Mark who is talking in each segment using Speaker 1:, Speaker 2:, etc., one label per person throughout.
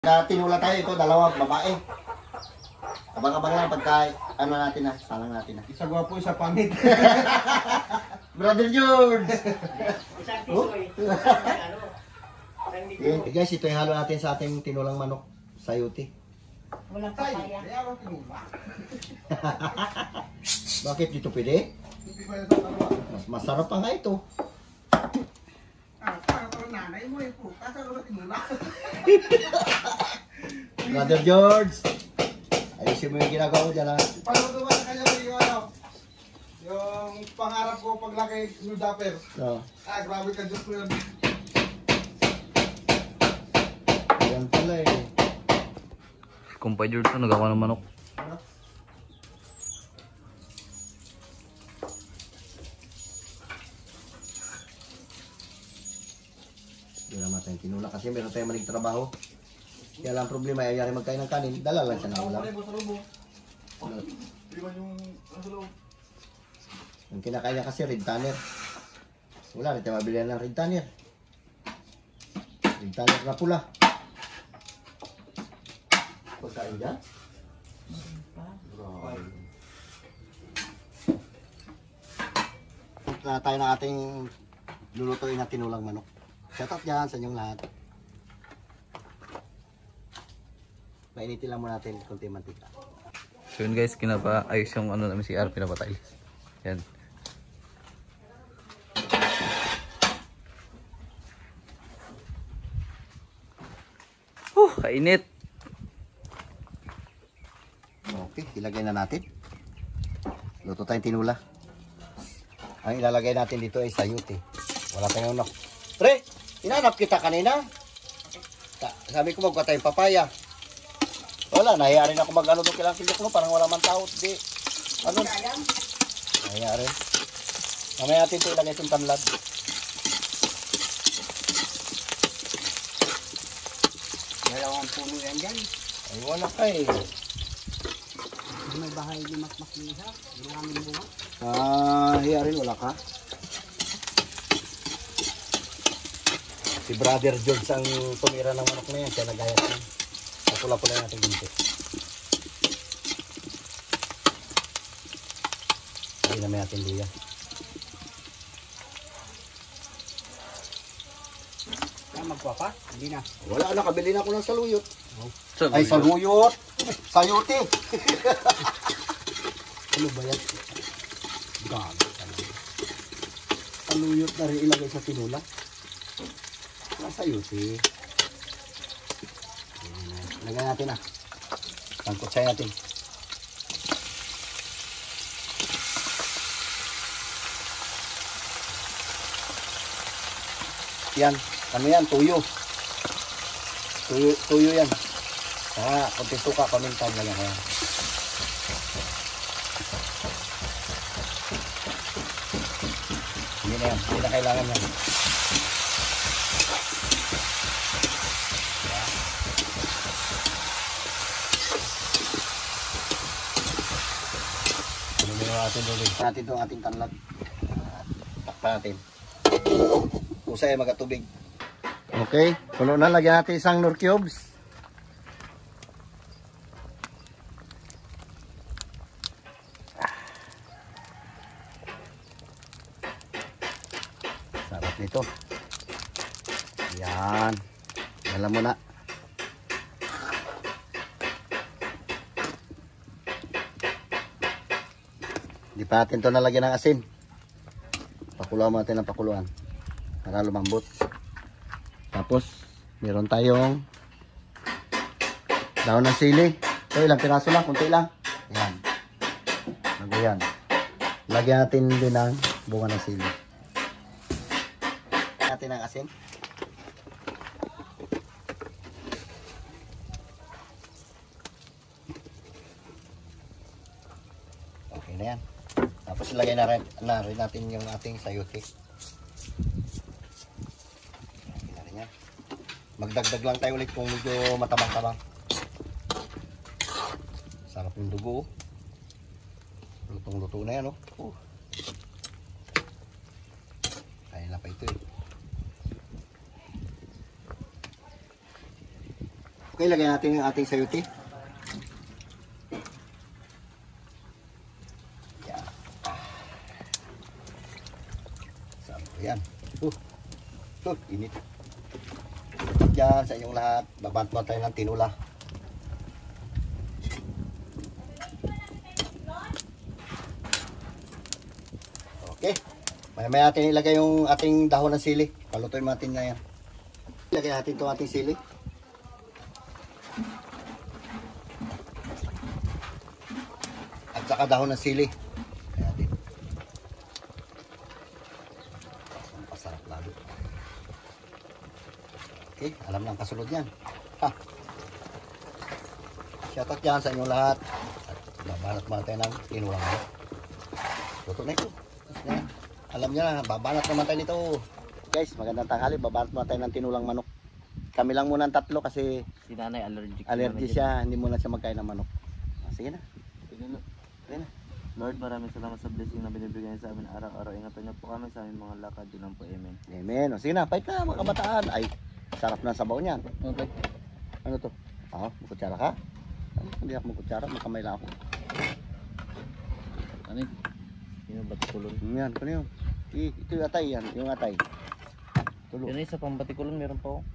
Speaker 1: Tinula tayo ito, dalawang babae. Abang-abang lang pagka ano natin na, salang natin na.
Speaker 2: Isa gwapo, isa pangit.
Speaker 1: Brother George!
Speaker 3: Isang
Speaker 1: Oh?
Speaker 3: tisoy.
Speaker 1: Okay, guys, ito yung halo natin sa ating tinulang manok sayuti.
Speaker 3: Walang
Speaker 2: Tay,
Speaker 3: papaya.
Speaker 2: kaya ako tinula.
Speaker 1: Bakit dito pwede?
Speaker 2: Hindi ko yung sa dalawa.
Speaker 1: Mas masarap pa nga ito.
Speaker 2: Parang nanay mo yung puta. Saan ko na tinula?
Speaker 1: Brother George! Ayusin mo yung ginagawa mo dyan ha.
Speaker 2: Paano ko ba sa kanya yung ano? Yung pangarap ko paglaki ng dapper.
Speaker 1: So,
Speaker 2: Grabe ka, Diyos ko yun.
Speaker 1: yan pala eh.
Speaker 4: Kumpay George to, nagawa ng manok.
Speaker 1: Hindi naman tayong tinula kasi meron tayong maling trabaho. Kaya lang problema, ayari magkain ng kanin, dala lang siya na ulam. Yung kinakain niya kasi red tanner. Wala rin tayo mabilihan ng red tanner. Red tanner na pula. Pagkain dyan? Na tayo ng ating lulutuin na tinulang manok. Shoutout dyan sa inyong lahat. Painitin lang muna natin konti mantika.
Speaker 4: So yun guys, ayos yung ano namin si R, pinapatay. Yan. Kainit.
Speaker 1: Okay, ilagay na natin. Luto tayong tinula. Ang ilalagay natin dito ay sayuti. Wala tayong nok. Pre, inanap kita kanina. Sabi ko magkuha tayong papaya. Wala, nahiyarin ako mag-ano doon kilang kilok mo. Parang wala man tao. Di, ano? Nahiyarin. Mamaya natin ito ilagay itong tanlad.
Speaker 3: Dalawang puno yan dyan.
Speaker 1: Ay, wala ka eh.
Speaker 3: May bahay ni Mas Liha. Maraming bunga.
Speaker 1: Hiyarin, wala ka. Si Brother George ang tumira ng manok na yan. Siya nagayat na. Pula-pula natin ginti. Ay, namin natin diyan.
Speaker 3: Magkuha pa? Hindi na.
Speaker 1: Wala, nakabili na ako ng saluyot. Ay, saluyot! Sayuti! Ano ba yan? Gago talaga. Saluyot na rin ilagay sa tinula. Sayuti. Lagyan natin na. Tangkutsay natin. Yan. Ano yan? Tuyo. Tuyo yan. Kunti suka, pamintan lang yan. Hindi na yan. Hindi na kailangan yan. Natin itong ating tanlag. Takpan natin. Usay magatubig. Okay, puno na. Lagyan natin isang Knorr cubes. Sarap nito. Yan. Alam mo na. Hindi pa natin ito nalagyan ng asin. Pakuluan natin ng pakuluan para lumambot. Tapos meron tayong daon ng sili. Ito ilang piraso lang, kunti lang. Yan. Bago yan. Lagyan natin din ng bunga ng sili. Lagyan natin ng asin. Okay na yan. Tapos ilagay na rin natin yung ating sayuti. Okay na rin yan. Magdagdag lang tayo ulit kung medyo matabang-tabang. Sarap yung dugo. Lutong-luto na yan. Kaya na pa ito eh. Okay, lagyan natin yung ating sayuti. Yan. Yan. Init. Diyan sa inyong lahat. Babantuan tayo ng tinula. Okay. Maya natin ilagay yung ating dahon ng sili. Palutuin natin na yan. Ilagay natin itong ating sili. At saka dahon ng sili. Kaya din. Ang pasarap lalo. Okay, alam lang kasunod yan. Ha. Shoutout dyan sa inyong lahat. At babanat muna tayo ng tinulang. Luto na ito. Yan. Alam niyo na, babanat naman tayo nito. Guys, magandang tanghali. Babanat muna tayo ng tinulang manok. Kami lang muna ang tatlo kasi
Speaker 4: Si nanay allergic.
Speaker 1: allergy siya. Hindi muna siya magkain ng manok. Sige na. Sige na.
Speaker 4: Lord, maraming salamat sa blessing na binibigay niyo sa amin araw-araw. Ingatan niyo po kami sa aming mga lakad. Yun lang po, amen.
Speaker 1: Amen. O, sige na, fight na mga kabataan. Ay, sarap na sabaw niyan.
Speaker 4: Okay.
Speaker 1: Ano to? Magkutsara ka? Hindi ako magkutsara, makamay lang ako.
Speaker 4: Ano yun? Yun ba kulon?
Speaker 1: Yan, kano yun? Ito yung atay yan, yung atay. Tulo.
Speaker 4: Yun ay isa pang batikulon, meron pa ako.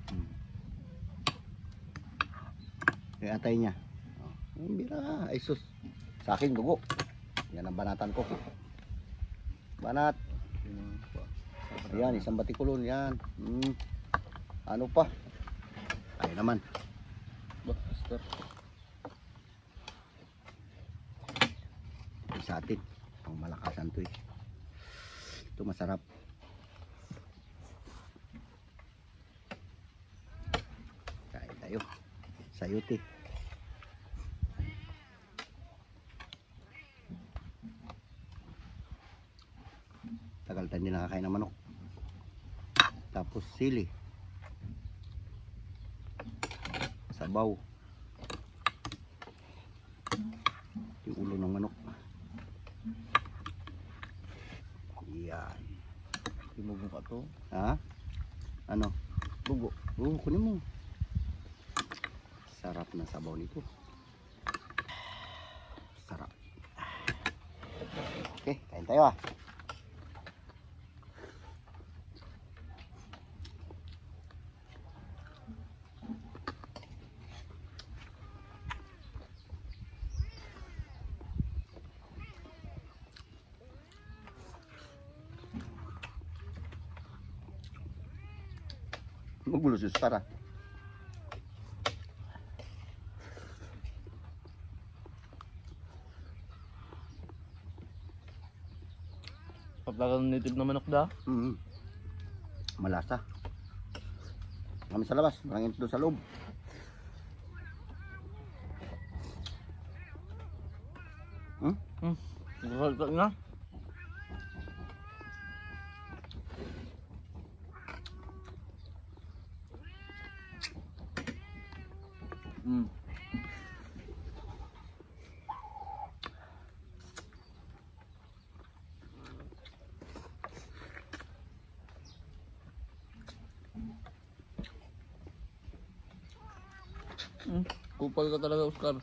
Speaker 1: Yung atay niya. Bira, ay sus. Sa akin, dugo. Yan ang banatan ko. Banat. Ayan, isang batikulon yan. Ano pa? Ay naman.
Speaker 4: Bah, stop.
Speaker 1: Ito sa atin. Ang malakasan to eh. Ito masarap. Kain tayo. Sayuti. Tagal tayo hindi nakakain ng manok. Tapos sili. Sabaw. Yung ulo ng manok. Yan.
Speaker 4: Tinubo pa to.
Speaker 1: Ha? Ano?
Speaker 4: Bugo.
Speaker 1: Kunin mo. Sarap na sabaw nito. Sarap. Okay, kain tayo ah. Magulo si Star ah.
Speaker 4: Paglagan native na manok da.
Speaker 1: Malasa. Kami sa labas, marangin doon sa loob.
Speaker 4: Nagkakalita na. Kupal ka talaga, Oscar.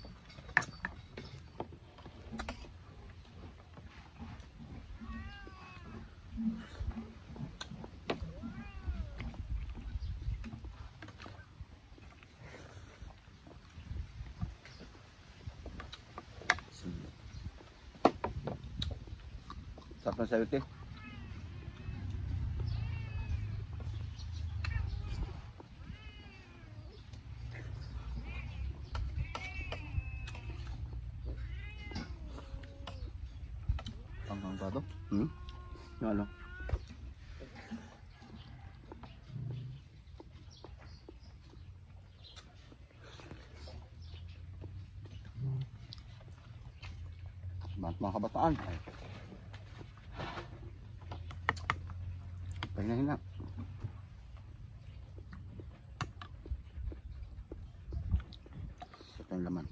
Speaker 1: Sarap na sayuti.
Speaker 4: Pangkang pa to.
Speaker 1: Yung ano? Mga kabataan. Pahingahin na. Ito yung laman.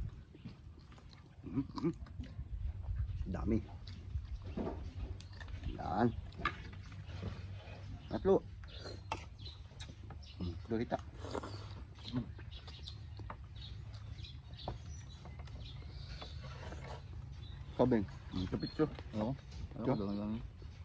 Speaker 1: Dami. Yan. Tatlo. Ito kita. Kabeng. Kapit siya.
Speaker 2: Oo.
Speaker 1: Ito?
Speaker 2: Lang.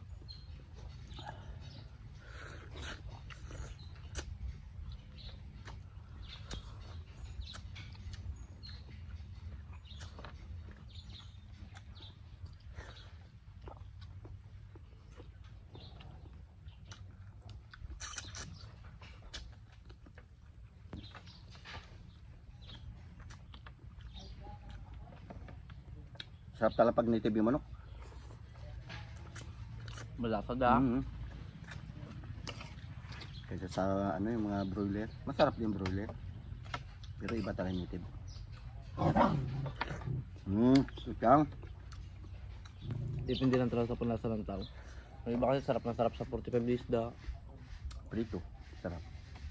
Speaker 1: Sarap talaga pag native yung manok.
Speaker 4: Malasag ah.
Speaker 1: Kaysa sa ano yung mga broiler. Masarap yung broiler. Pero iba talaga yung native. Sutang.
Speaker 4: Depende lang talaga sa panlasa ng tao. Ang iba kasi sarap na sarap sa 45 days da.
Speaker 1: Prito. Sarap.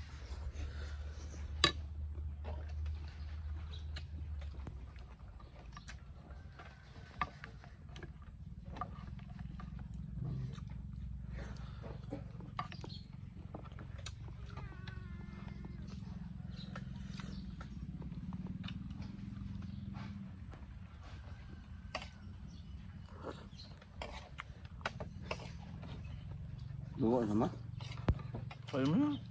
Speaker 1: Luwa sama.
Speaker 4: Kaya mo na.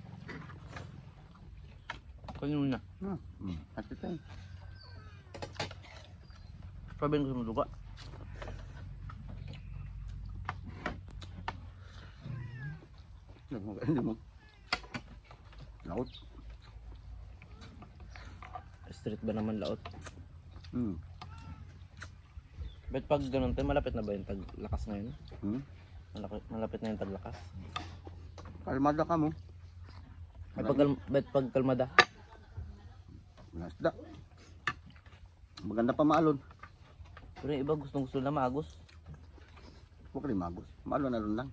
Speaker 4: Kaya mo na.
Speaker 1: Ate tayo.
Speaker 4: Sabihin ko sa maduga.
Speaker 1: Hindi mo. Laot.
Speaker 4: Street ba naman laot? Bet pag ganun tayo, malapit na ba yung taglakas ngayon? Malapit na yung taglakas?
Speaker 1: Kalmada ka mo.
Speaker 4: Bet pag kalmada?
Speaker 1: Nasda. Maganda pa maalon.
Speaker 4: Pero yung iba gustong gusto na maagos.
Speaker 1: Huwag rin magos. Maalon na rin lang.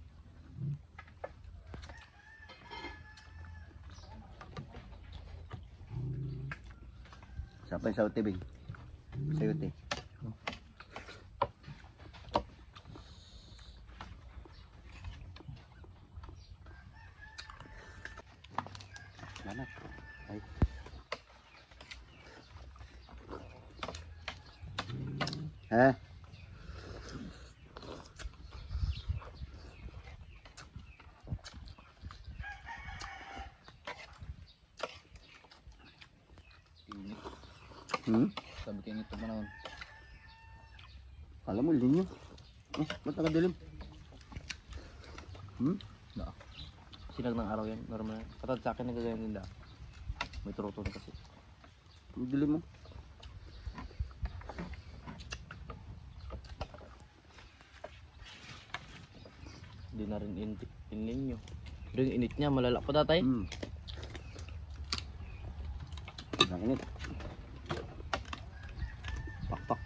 Speaker 1: Siapa yung sauti, Bing? Sauti. Manat. Ay. Ha?
Speaker 2: Sabi kayo nito panahon.
Speaker 1: Kala mo, linyo. Ba't nakadilim?
Speaker 4: Sinag ng araw yan, normal. Katad sa akin nagagayan din da. May turuto na kasi.
Speaker 1: Ang dilim mo.
Speaker 4: Hindi na rin init nyo. Pero yung init niya, malala pa tatay.
Speaker 1: Ang init. Pakpak.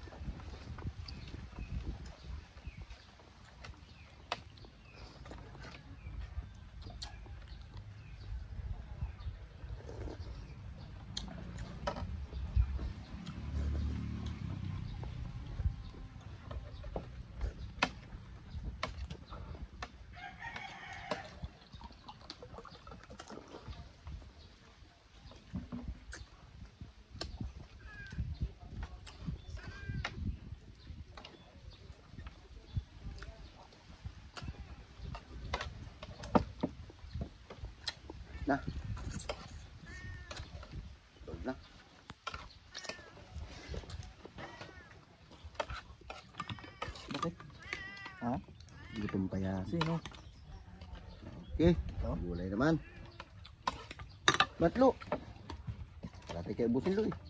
Speaker 1: Na. Tulad na.
Speaker 4: Bakit? Ha?
Speaker 1: Gutom pa yan.
Speaker 4: Sino?
Speaker 1: Okay. Gulay naman. Matlo. Dati kayo busin lo eh.